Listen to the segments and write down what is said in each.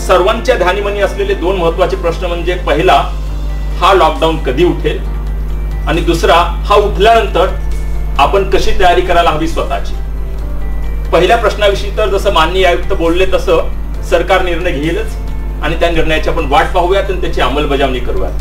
सर्वांच्या ध्यानीमनी असलेले दोन महत्वाचे प्रश्न म्हणजे पहिला, हा लॉकडाऊन कधी उठेल, आणि दुसरा, हा उठल्यानंतर आपण कशी तयारी करायला हवी स्वतःची. पहिल्या प्रश्नाविषयी तर जसं माननीय आयुक्त बोलले तसं सरकार निर्णय घेईलच आणि त्या निर्णयाची आपण वाट पाहूयात आणि त्याची अंमलबजावणी करूयात.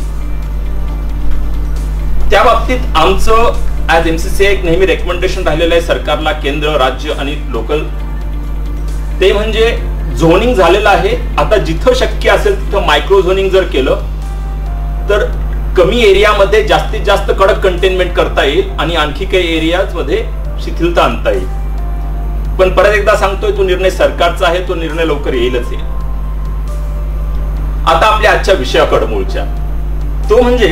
त्या बाबतीत आमचं ऍज एमसीसी एक नेहमी रेकमेंडेशन राहिलेलं आहे सरकारला, केंद्र, राज्य आणि लोकल, ते म्हणजे झोनिंग झालेलं आहे. आता जिथं शक्य असेल तिथं मायक्रो झोनिंग जर केलं तर कमी एरियामध्ये जास्तीत जास्त कडक कंटेनमेंट करता येईल आणि आणखी काही एरियाज मध्ये शिथिलता आणता येईल. पण परत एकदा सांगतोय, तो निर्णय सरकारचा आहे, तो निर्णय लवकर येईलच येईल. आता आपल्या आजच्या विषयाकडे मूळच्या, तो म्हणजे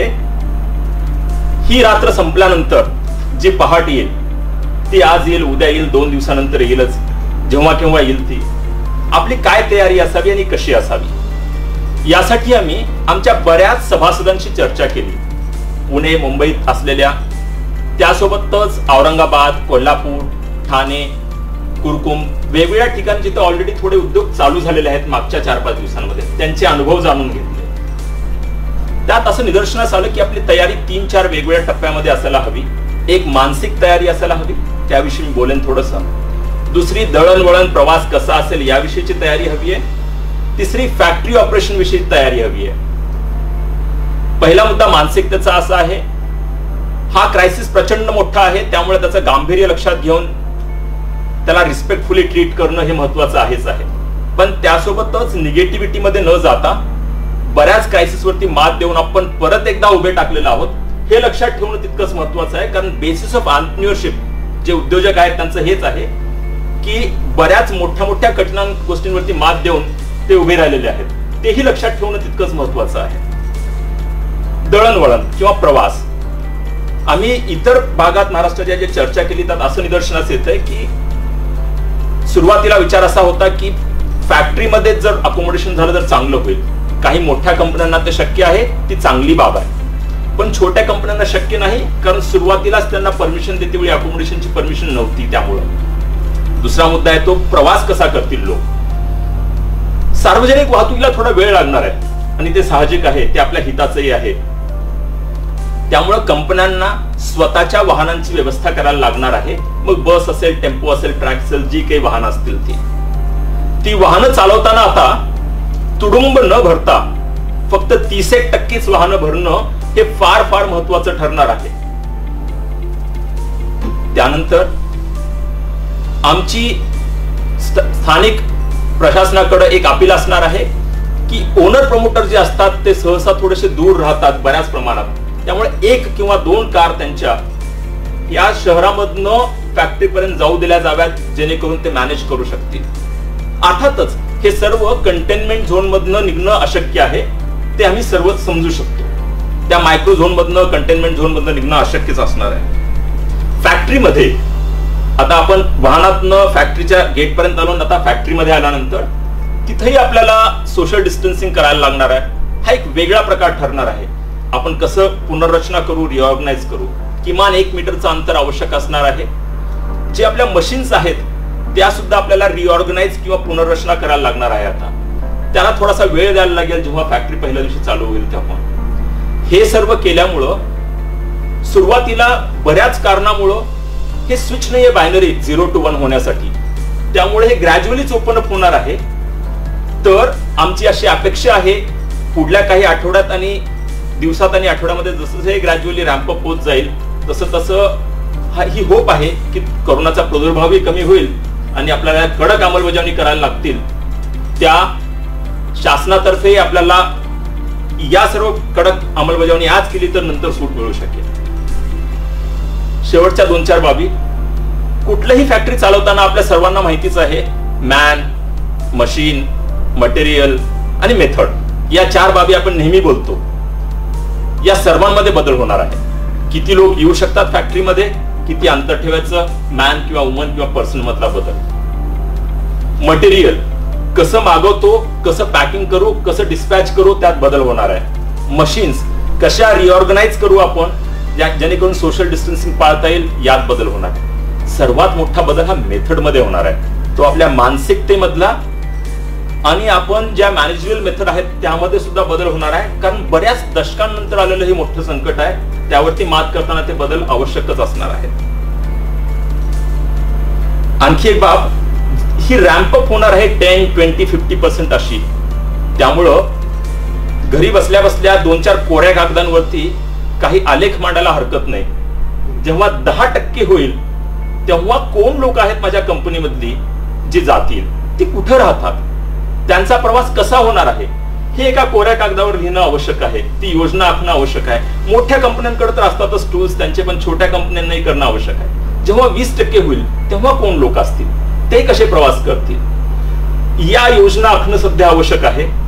ही रात्र संपल्यानंतर जी पहाट येईल ती आज येईल, उद्या येईल, 2 दिवसानंतर येईलच, जेव्हा केव्हा येईल ती. आपली काय तयारी असावी आणि कशी असावी यासाठी आम्ही आमच्या बऱ्याच सभासदांशी चर्चा केली. पुणे, मुंबईत असलेल्या, त्यासोबतच औरंगाबाद, कोल्हापूर, ठाणे, कुरकुम, वेगवेगळ्या ठिकाणी जिथे ऑलरेडी थोडे उद्योग चालू झालेले आहेत मागच्या 4-5 दिवसांमध्ये, त्यांचे अनुभव जाणून घेतले. त्यात असं निदर्शनास आलं की आपली तयारी 3-4 वेगवेगळ्या टप्प्यामध्ये असायला हवी. एक मानसिक तयारी असायला हवी, त्याविषयी मी बोलेन थोडंसं. दुसरी, दळणवळण प्रवास कसा असेल याविषयीची तयारी हवी आहे. तिसरी, फॅक्टरी ऑपरेशन विषयी तयारी हवी आहे. पहिला मुद्दा मानसिकतेचा असा आहे, हा क्रायसिस प्रचंड मोठा आहे, त्यामुळे त्याचं गांभीर्य लक्षात घेऊन त्याला रिस्पेक्टफुली ट्रीट करणं हे महत्वाचं आहेच आहे. पण त्यासोबतच निगेटिव्हिटी मध्ये न जाता बऱ्याच क्रायसिसवरती मात देऊन आपण परत एकदा उभे टाकलेलो आहोत हे लक्षात ठेवणं तितकंच महत्वाचं आहे. कारण बेसिस ऑफ एंटरप्रेन्योरशिप जे उद्योजक आहेत त्यांचं हेच आहे की बऱ्याच मोठ्या मोठ्या कठीण गोष्टींवरती मात देऊन ते उभे राहिलेले आहेत, तेही लक्षात ठेवणं तितकंच महत्वाचं आहे. दळणवळण किंवा प्रवास, आम्ही इतर भागात महाराष्ट्राच्या जे चर्चा केली त्यात असं निदर्शनास येत आहे की सुरुवातीला विचार असा होता की फॅक्टरीमध्ये जर अकोमोडेशन झालं तर चांगलं होईल. काही मोठ्या कंपन्यांना ते शक्य आहे, ती चांगली बाब आहे. पण छोट्या कंपन्यांना शक्य नाही, कारण सुरुवातीलाच त्यांना परमिशन देते वेळी अकोमोडेशनची परमिशन नव्हती. त्यामुळं दुसरा मुद्दा आहे तो प्रवास कसा करतील लोक. सार्वजनिक वाहतुकीला थोडा वेळ लागणार आहे आणि ते साहजिक आहे, ते आपल्या हिताचंही आहे. त्यामुळे कंपन्यांना स्वतःच्या वाहनांची व्यवस्था करायला लागणार आहे. मग बस असेल, टेम्पो असेल, ट्रॅक असेल, जी काही वाहनं असतील ती वाहनं चालवताना आता तुडुंब न भरता फक्त 30% वाहनं भरणं हे फार फार महत्वाचं ठरणार आहे. त्यानंतर आमची स्थानिक प्रशासनाकडे एक अपील असणार आहे की ओनर प्रमोटर जे असतात ते सहसा थोडेसे दूर राहतात बऱ्याच प्रमाणात. त्यामुळे 1 किंवा 2 कार त्यांच्या या शहरामधनं फॅक्टरीपर्यंत जाऊ दिल्या जाव्यात, जेणेकरून ते मॅनेज करू शकतील. अर्थातच हे सर्व कंटेनमेंट झोन मधनं निघणं अशक्य आहे, ते आम्ही सर्वच समजू शकतो. त्या मायक्रो झोन मधनं, कंटेनमेंट झोन मधनं निघणं अशक्यच असणार आहे. फॅक्टरीमध्ये आता आपण वाहनातनं फॅक्टरीच्या गेटपर्यंत आलो, आता फॅक्टरीमध्ये आल्यानंतर तिथेही आपल्याला सोशल डिस्टन्सिंग करायला लागणार आहे. हा एक वेगळा प्रकार ठरणार आहे. आपण कसं पुनर्रचना करू, रिऑर्गनाइज करू, किमान 1 मीटरचं अंतर आवश्यक असणार आहे. जे आपल्या मशीन्स आहेत त्या सुद्धा आपल्याला रिऑर्गनाइज किंवा पुनर्रचना करायला लागणार आहे. आता त्याला थोडासा वेळ द्यायला लागेल जेव्हा फॅक्टरी पहिल्या दिवशी चालू होईल तेव्हा. हे सर्व केल्यामुळं सुरुवातीला बऱ्याच कारणामुळं हे स्विच नाहीये बायनरी 0 to 1 होण्यासाठी, त्यामुळे हे ग्रॅज्युअलीच ओपन अप होणार आहे. तर आमची अशी अपेक्षा आहे पुढल्या काही आठवड्यात आणि दिवसात आणि आठवड्यामध्ये जसं हे ग्रॅज्युअली रॅम्प अप होत जाईल तसं तसं ही होप आहे की कोरोनाचा प्रादुर्भावही कमी होईल आणि आपल्याला कडक अंमलबजावणी करायला लागतील. त्या शासनातर्फे आपल्याला या सर्व कडक अंमलबजावणी आज केली तर नंतर सूट मिळू शकेल. शेवटच्या 2-4 बाबी, कुठलीही फॅक्टरी चालवताना आपल्या सर्वांना माहितीच आहे मॅन, मशीन, मटेरियल आणि मेथड या 4 बाबी आपण नेहमी बोलतो. या सर्वांमध्ये बदल होणार आहे. किती लोक येऊ शकतात फॅक्टरीमध्ये, किती अंतर ठेवायचं, मॅन किंवा वुमन किंवा पर्सन मधला बदल. मटेरियल कसं मागवतो, कसं पॅकिंग करू, कसं डिस्पॅच करू, त्यात बदल होणार आहे. मशीन्स कशा रिऑर्गनाइज करू आपण जेणेकरून सोशल डिस्टन्सिंग पाळता येईल, यात बदल होणार आहे. सर्वात मोठा बदल हा मेथड मध्ये होणार आहे. तो आपल्या मानसिकतेमधला आणि आपण ज्या मॅनेजमेंट मेथड आहेत त्यामध्ये सुद्धा बदल होणार आहे, कारण बऱ्याच दशकांनंतर आलेलं हे मोठं संकट आहे, त्यावरती मात करताना ते बदल आवश्यकच असणार आहेत. आणखी एक बाब, ही रॅम्पअप होणार आहे 10, 20, 50% अशी. त्यामुळं घरी बसल्या बसल्या 2-4 कोऱ्या कागदांवरती काही आलेख मांडायला हरकत नाही. जेव्हा 10% होईल तेव्हा कोण लोक आहेत माझ्या कंपनीमधली जी जातील, ती कुठं राहतात, त्यांचा प्रवास कसा होणार आहे, हे एका कोऱ्या कागदावर लिहिणं आवश्यक आहे. ती योजना आखणं आवश्यक आहे. मोठ्या कंपन्यांकडे तर असतातच टूल्स त्यांचे, पण छोट्या कंपन्यांनाही करणं आवश्यक आहे. जेव्हा 20% होईल तेव्हा कोण लोक असतील, ते कसे प्रवास करतील, या योजना आखणं सध्या आवश्यक आहे.